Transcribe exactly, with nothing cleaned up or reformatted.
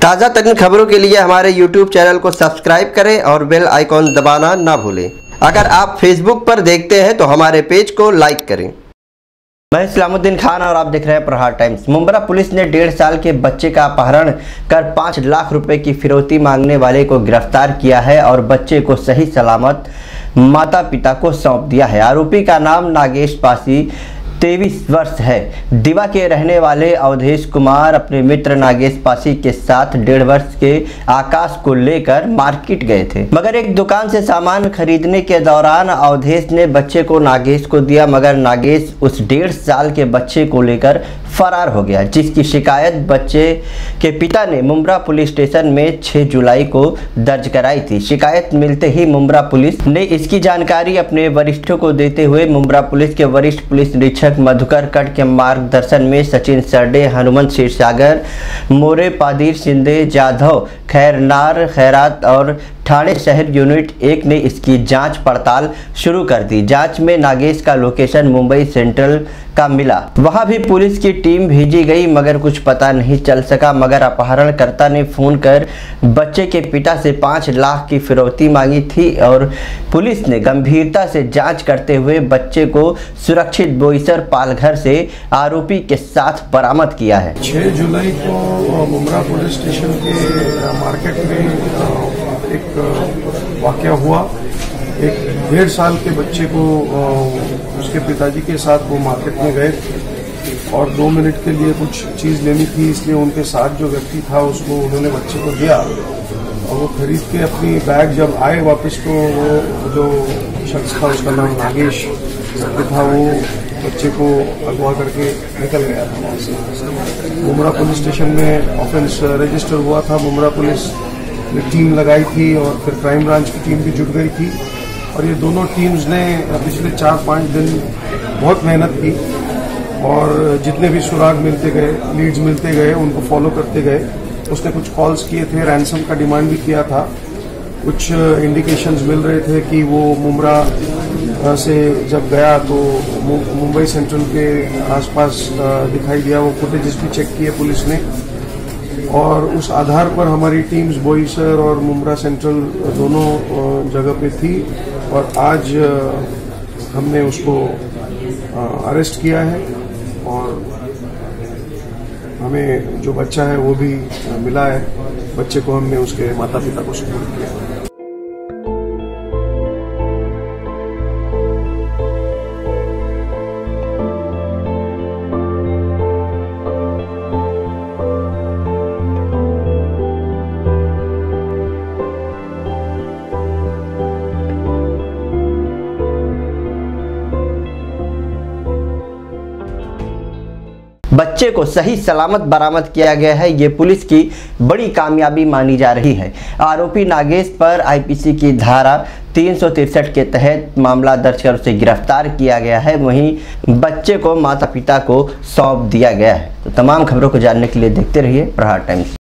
ताज़ा तरीन खबरों के लिए हमारे यूट्यूब चैनल को सब्सक्राइब करें और बेल आइकॉन दबाना ना भूलें। अगर आप फेसबुक पर देखते हैं तो हमारे पेज को लाइक करें। मैं इस्लामुद्दीन खान और आप देख रहे हैं प्रहार टाइम्स। मुंब्रा पुलिस ने डेढ़ साल के बच्चे का अपहरण कर पाँच लाख रुपए की फिरौती मांगने वाले को गिरफ्तार किया है और बच्चे को सही सलामत माता पिता को सौंप दिया है। आरोपी का नाम नागेश पासी तेईस वर्ष है। दीवा के रहने वाले अवधेश कुमार अपने मित्र नागेश पासी के साथ डेढ़ वर्ष के आकाश को लेकर मार्केट गए थे, मगर एक दुकान से सामान खरीदने के दौरान अवधेश ने बच्चे को नागेश को दिया, मगर नागेश उस डेढ़ साल के बच्चे को लेकर फरार हो गया, जिसकी शिकायत बच्चे के पिता ने मुंब्रा पुलिस स्टेशन में छह जुलाई को दर्ज कराई थी। शिकायत मिलते ही मुंब्रा पुलिस ने इसकी जानकारी अपने वरिष्ठों को देते हुए मुंब्रा पुलिस के वरिष्ठ पुलिस निरीक्षक मधुकर कट के मार्गदर्शन में सचिन सरडे, हनुमंत क्षीरसागर, मोरे, पादीर, शिंदे, जाधव, खैरनार, खैरात और ठाणे शहर यूनिट एक ने इसकी जांच पड़ताल शुरू कर दी। जांच में नागेश का लोकेशन मुंबई सेंट्रल का मिला, वहां भी पुलिस की टीम भेजी गई, मगर कुछ पता नहीं चल सका। मगर अपहरणकर्ता ने फोन कर बच्चे के पिता से पाँच लाख की फिरौती मांगी थी और पुलिस ने गंभीरता से जांच करते हुए बच्चे को सुरक्षित बोईसर पालघर से आरोपी के साथ बरामद किया है। छह जुलाई को मुंब्रा पुलिस स्टेशन के मार्केट में एक वाकया हुआ। एक डेढ़ साल के बच्चे को उसके पिताजी के साथ वो मार्केट में गए और दो मिनट के लिए कुछ चीज लेनी थी, इसलिए उनके साथ जो व्यक्ति था उसको उन्होंने बच्चे को दिया और वो खरीद के अपनी बैग जब आए वापस तो वो जो शख्स था उसका नाम नागेश था, वो बच्चे को अगवा करके निकल गया था वहाँ से। मुंब्रा पुलिस स्टेशन में ऑफेंस रजिस्टर हुआ था। मुंब्रा पुलिस ने टीम लगाई थी और फिर क्राइम ब्रांच की टीम भी जुट गई थी और ये दोनों टीम्स ने पिछले चार पाँच दिन बहुत मेहनत की और जितने भी सुराग मिलते गए, लीड्स मिलते गए, उनको फॉलो करते गए। उसने कुछ कॉल्स किए थे, रैंसम का डिमांड भी किया था। कुछ इंडिकेशंस मिल रहे थे कि वो मुंब्रा से जब गया तो मुंबई सेंट्रल के आसपास दिखाई दिया। वो फुटेजेस भी चेक किए पुलिस ने और उस आधार पर हमारी टीम्स बोईसर और मुंब्रा सेंट्रल दोनों जगह पे थी और आज हमने उसको अरेस्ट किया है और हमें जो बच्चा है वो भी मिला है। बच्चे को हमने उसके माता पिता को सुपुर्द किया। बच्चे को सही सलामत बरामद किया गया है, ये पुलिस की बड़ी कामयाबी मानी जा रही है। आरोपी नागेश पर आईपीसी की धारा तीन सौ तिरसठ के तहत मामला दर्ज कर उसे गिरफ्तार किया गया है, वहीं बच्चे को माता पिता को सौंप दिया गया है। तो तमाम खबरों को जानने के लिए देखते रहिए प्रहार टाइम्स।